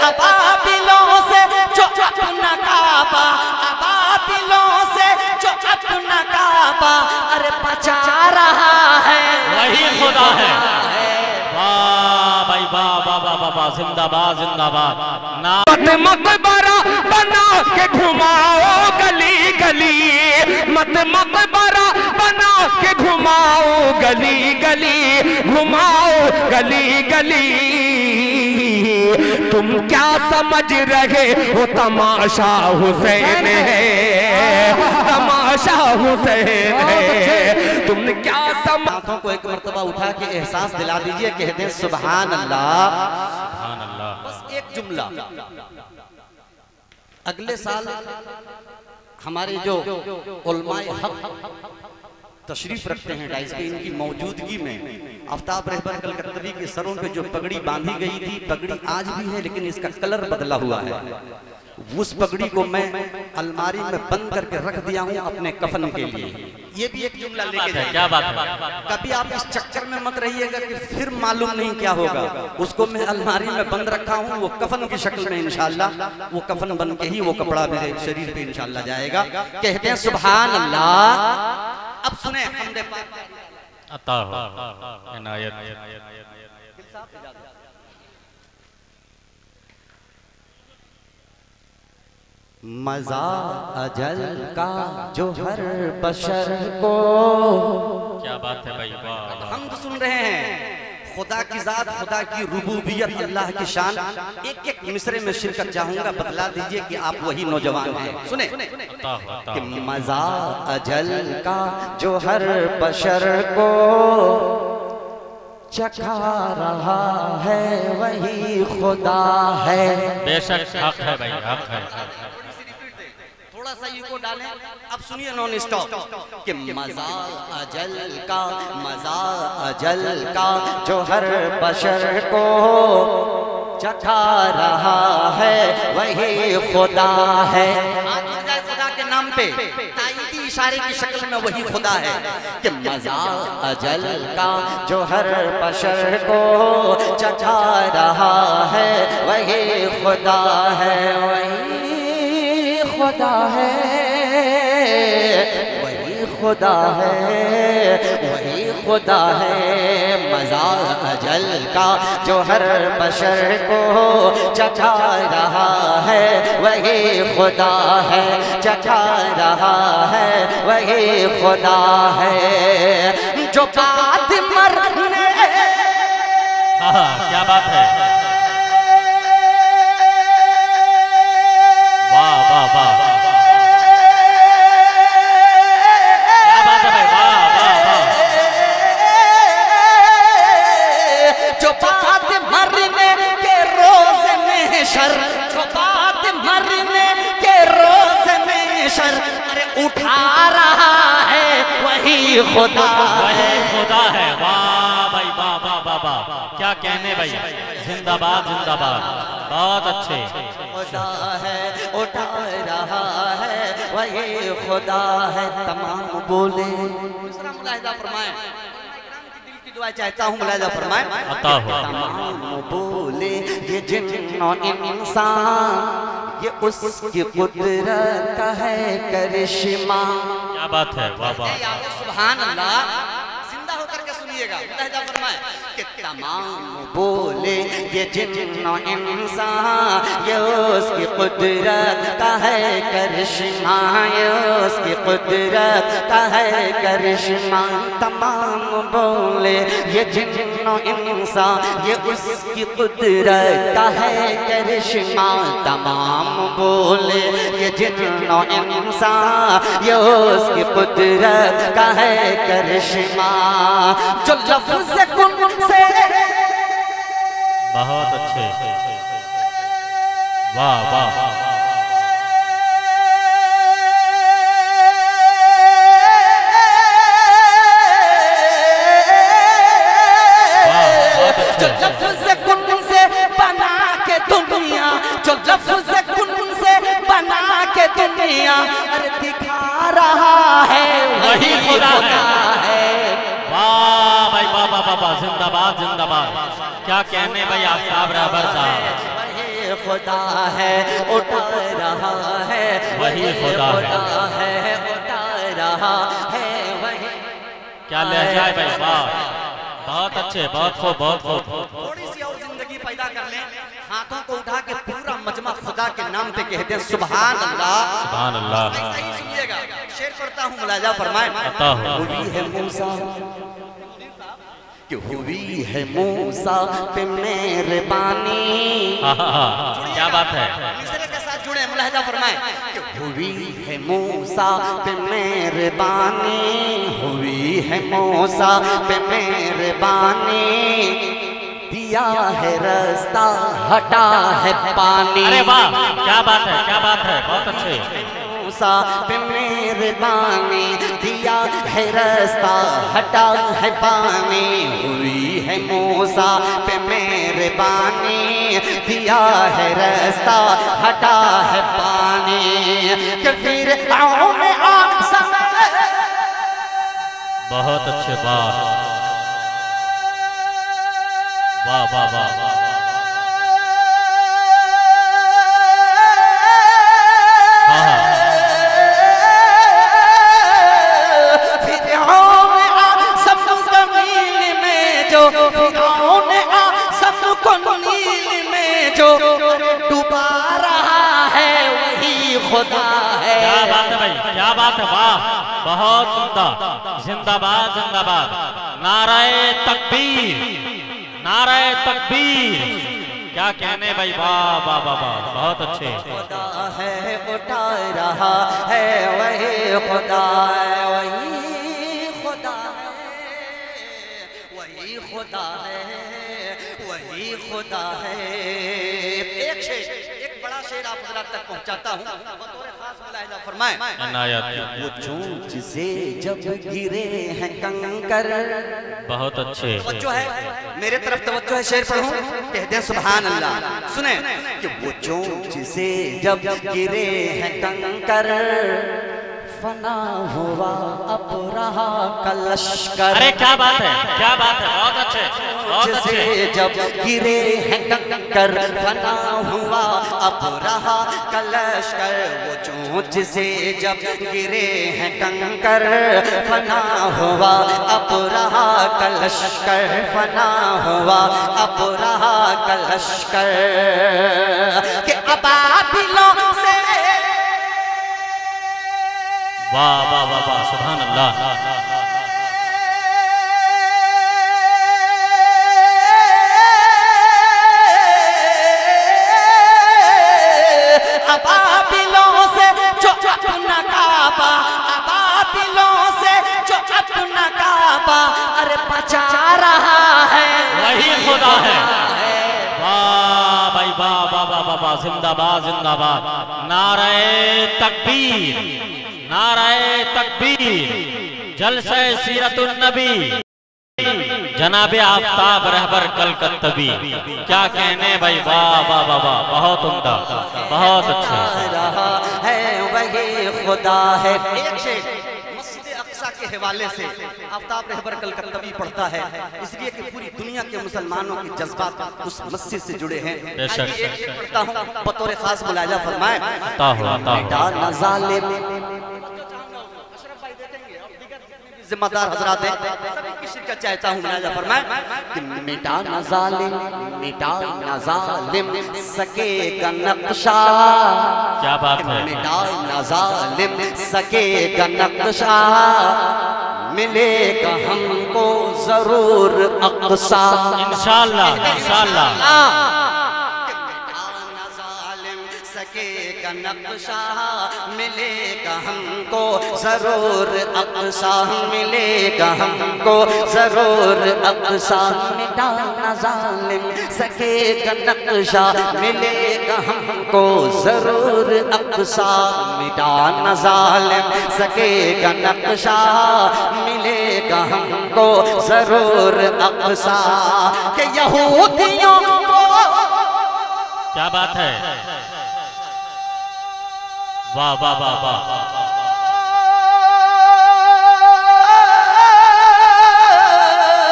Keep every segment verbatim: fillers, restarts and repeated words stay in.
अबाबिलों से जो अपना काबा, अबाबिलों से जो अपना काबा अरे बचा रहा है, वही खुदा है। वाह भाई वाह वाह वाह वाह वाह, जिंदाबाद जिंदाबाद। मत मकबरा बना के घुमाओ गली गली, मत मकबरा बना के घुमाओ गली गली, घुमाओ गली गली। तुम क्या समझ रहे हो तमाशा हुसैन है, तमाशा हुसैन है, तुम क्या समझ। हाथों को एक मर्तबा उठा के एहसास दिला दीजिए, कहते हैं सुभान अल्लाह, सुभान अल्लाह। बस एक जुमला। अगले साल हमारे जो उलमाए हक तशरीफ रखते हैं डाइस पे, इनकी मौजूदगी में आफ्ताब रहबर कलकत्तवी के सरों पे जो पगड़ी बांधी गई थी, पगड़ी आज भी है लेकिन इसका कलर बदला हुआ है। उस पगड़ी को मैं अलमारी में बंद करके रख दिया हूँ अपने कफन के लिए। ये भी एक जुमला लेके जाए। क्या बात है? कभी आप इस चक्कर में मत रहिएगा कि फिर मालूम नहीं क्या होगा। उसको मैं अलमारी में बंद रखा हूँ, वो कफन की शक्ल में इंशाल्लाह, वो कफन बन के ही वो कपड़ा मेरे शरीर पे इंशाल्लाह जाएगा। कहते हैं सुभान अल्लाह। अब सुने हमदे अता हो इनायत। मजा अजल का जो हर बशर को। क्या बात है भाई वाह। हम तो सुन रहे हैं खुदा की जात, खुदा की रुबूबियत, अल्लाह की शान। एक एक मिसरे में शिरकत चाहूंगा, बतला दीजिए कि आप वही नौजवान हैं। सुने कि मजा अजल का जो हर बशर को चखा रहा है वही खुदा है। बेशक हक है भाई, हक है। थोड़ा सा इको डालें। अब सुनिए नॉन स्टॉप कि मजा अजल का, मजा अजल का जो हर बशर को चखा रहा है वही खुदा है। खुदा के नाम पे ताईदी इशारे की शक्ल में वही खुदा है कि मजा अजल का जो हर बशर को चखा रहा है वही खुदा है, वही खुदा है, वही खुदा है, वही खुदा है। मजा अजल का जो हर बशर को चखा रहा है वही खुदा है, चखा रहा है वही खुदा है। जो बात मरने। हाँ क्या बात है, वाह वाह वाह, क्या बात है भाई, वाह वाह वाह। जो बात मरने के रोज में शर, जो बात मरने के रोज में शर अरे उठा रहा है वही खुदा, वही खुदा है। वाह भाई वाह वाह वाह वाह, क्या कहने भाई, जिंदाबाद जिंदाबाद, बहुत अच्छे। खुदा है उठा रहा है वही खुदा है। तमाम बोले दूसरा मुलाहिजा फरमाएं, दिल की दुआ चाहता हूँ, मुलाहिजा फरमाएं। तमाम बोले ये जिन्न और इंसान ये उसकी कुदरत है करिश्मा। क्या बात है, वाह वाह, सुभान अल्लाह। जिंदा होकर के सुनिएगा, मुलाहिजा फरमाएं कि तमाम बोले ये जिन्न इंसान ये उसकी कुदरत का है करिश्मा, ये उसकी कुदरत का है करिश्मा। तमाम बोले ये जिन्न इंसान ये उसकी कुदरत का है करिश्मा। तमाम बोले ये जिन्न इंसान ये उसकी कुदरत का है करिश्मा। जो लफ्ज़ कुन से बहुत अच्छे, वाह वाह, जो लफ्ज़ कुन से बना के दुनिया, जो लफ्ज़ कुन से बना के दुनिया अरे दिखा रहा है वही खुदा है। वाह भाई वाह वाह वाह, जिंदाबाद जिंदाबाद, क्या कहने भाई आफ्ताब रहबर साहब। खुदा है उठा रहा है, वही खुदा है उठा रहा है वही। क्या लहजा है भाई, वाह बहुत अच्छे, बहुत खूब, बहुत खूब। थोड़ी सी और जिंदगी पैदा कर लें, हाथों को उठा के पूरा मजमा खुदा के नाम पे कहते हैं सुभान अल्लाह, सुभान अल्लाह। सही सुनिएगा, शेर पढ़ता हूँ, मुलाजा फरमाए। अता हो। हुई है मूसा कि हुई है मूसा पे मेहरबानी, क्या बात है, तीसरे के साथ जुड़े, मुलाजा फरमाए कि हुई है मूसा पे मेहरबानी, हुई है मूसा पे मेहरबानी, दिया है रास्ता हटा है पानी। अरे वाह क्या बात है, क्या बात है, बहुत अच्छे। मूसा पे मेहरबानी, दिया है रास्ता हटा है पानी, हुई है मूसा पे मेहरबानी, दिया है रास्ता हटा है पानी, कि फिर आओ में आ समय। बहुत अच्छे, वाह वाह वाह वाह। हाँ हाँ जो डुबा रहा है वही खुदा है। क्या बात है भाई, क्या बात है, वाह बहुत उम्दा। जिंदाबाद जिंदाबाद, नाराए तकबीर, नाराए तकबीर, क्या कहने भाई, वाह वाह वाह वाह बहुत अच्छे। खुदा है उठा रहा है वही खुदा है, वही खुदा है, वही खुदा है, वही खुदा है। एक शेर, एक बड़ा शेर आप हज़रात तक पहुंचाता हूं, बतौर खास मुलाहिजा फरमाएं। वो चोंच से जब गिरे हैं कंकर, बहुत अच्छे। तवज्जो है मेरे तरफ, तवज्जो है, शेर पढ़ूं, कहते हैं सुभान अल्लाह। सुने कि वो चोंच से जब गिरे हैं कंकर, फना हुआ अब रहा कलशकर। अरे क्या बात है, क्या बात है, बहुत अच्छे, बहुत अच्छे। जब गिरे हैं कंकर, फना हुआ अब रहा कलशकर, वो चोंच से जब गिरे हैं कंकर, फना हुआ अब रहा कलशकर, फना हुआ अब रहा कलशकर, कि अबाबिलों से। वाह वाह वाह वाह, सुभान अल्लाह। अबाबिलों से जो अपना काबा, अबाबिलों से जो अपना काबा अरे बचा रहा है वही खुदा है। वाह भाई वाह वाह वाह वाह वाह, जिंदाबाद जिंदाबाद, नाराए तकबीर, नाराए तकबीर, जलसे सीरतुन नबी, जनाबे आफ्ताब रहबर कलकत्तबी, क्या कहने भाई, वाह वाह वाह वाह बहुत उम्दा, बहुत अच्छा। रहा है वही खुदा है। एक शेर मस्जिद अक्सा के हवाले से आफ्ताब रहबर कलकत्तवी पढ़ता है, इसलिए कि पूरी दुनिया के मुसलमानों के जज्बात उस मस्जिद से जुड़े हैं। बेशक। एक शेर पढ़ता हूँ, बतौर खास मुलाहिजा फरमाए। अता हो, अता हो। जिम्मेदार हजरात हैं, सभी की शिरकत चाहता हूँ, मुलाहिजा फरमाए कि मिटा न जालिम, मिटा न जालिम सकेगा नक्शा, क्या बात है, मिटा न जालिम सकेगा नक्शा, मिलेगा हमको जरूर अक्सा, इंशाअल्लाह इंशाअल्लाह। सकेगा नक्शा, मिलेगा हमको जरूर अक्सा, मिलेगा हमको जरूर अक्सा, मिटा न जालिम सकेगा नक्शा, मिलेगा हमको जरूर अक्सा, मिटा न जालिम सकेगा नक्शा, मिलेगा हमको जरूर अक्सा, के यहूदियों को। क्या बात है, वाह वाह वाह वाह।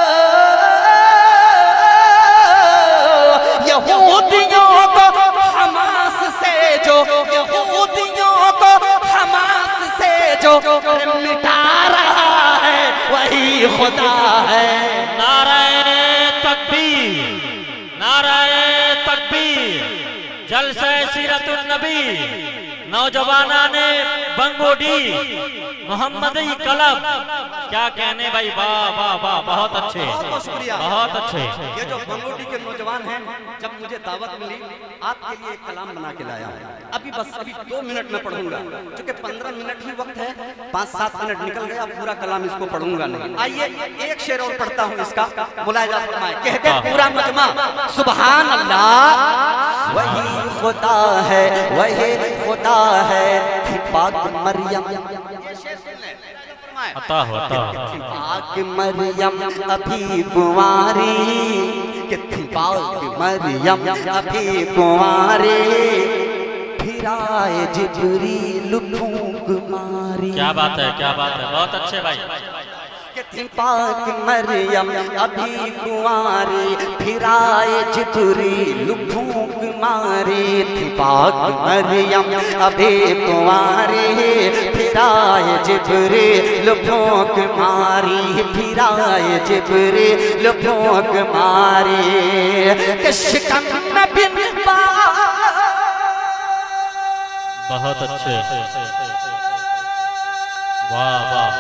यहूदियों को हम खुदा है। नाराए तकबीर, नाराए तकबीर, जलसे सीरतुन नबी, नौजवाना ने बंगोडी, मोहम्मदी कलब, क्या कहने भाई, वाह वाह वाह, बहुत अच्छे, बहुत बहुत शुक्रिया, बहुत अच्छे। ये जो बंगोडी के नौजवान हैं, जब मुझे दावत मिली आपके लिए एक कलाम बना के लाया हूं। अभी बस अभी दो मिनट में पढ़ूंगा, क्योंकि पंद्रह मिनट ही वक्त है, पाँच सात मिनट निकल गया, पूरा कलाम इसको पढ़ूंगा नहीं। आइए एक शेर और पढ़ता हूँ इसका, मुलाहिजा फरमाए। कहते पूरा मजमा सुभान अल्लाह, वही खुदा है, वही खुदा है, थी पाक मरियम। ये शेर सुन ले, अता हो, अता हो। पाक मरियम अभी कुंवारी, कितनी पाक मरियम अभी कुंवारी, फिर आए जिब्रील फूंक मारी। क्या बात है, क्या बात है, बहुत अच्छे भाई। कितनी पाक मरियम अभी कुंवारी, फिर आए जिब्रील फूंक मारी। थी पाक मरियम अभी कुंवारी, फिर आए जिब्रील फूंक मारी, फिर आए जिब्रील फूंक मारी। कि शिकम में बिन बहुत अच्छे, वाह वाह।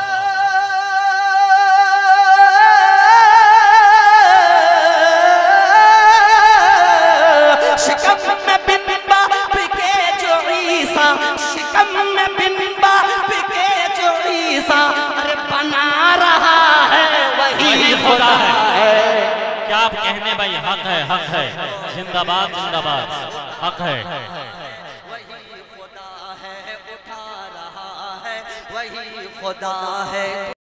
शिकम में बिन बाप के जो ईसा, शिकम में बिन बाप के जो ईसा, अरे बना रहा है वही खुदा है। क्या आप कहने भाई, हक है, हक है, जिंदाबाद जिंदाबाद, हक है। वही खुदा है, उठा रहा है, वही खुदा है।